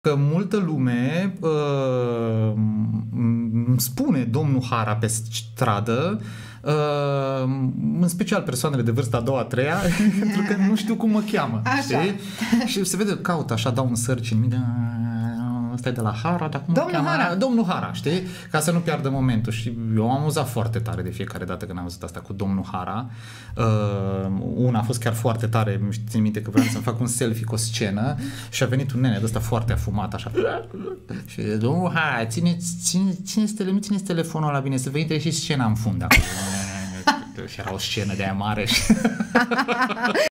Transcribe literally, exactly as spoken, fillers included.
că multă lume uh, îmi spune domnul Hara pe stradă, uh, în special persoanele de vârstă a doua, a treia, pentru că nu știu cum mă cheamă. Știi? Și se vede, caut așa, dau un search în mine, ăsta e de la Hara, dar cum Domnul cheamă? Hara. Domnul Hara, știi? Ca să nu piardă momentul. Și eu am amuzat foarte tare de fiecare dată când am văzut asta cu domnul Hara. Uh, una a fost chiar foarte tare, țin minte că vreau să-mi fac un selfie cu o scenă și a venit un nene de ăsta foarte afumat, așa. Și domnul Hara, țineți, ține, țineți, tele, țineți telefonul ăla bine, să veniți și scena în fund acolo. Și era o scenă de aia mare.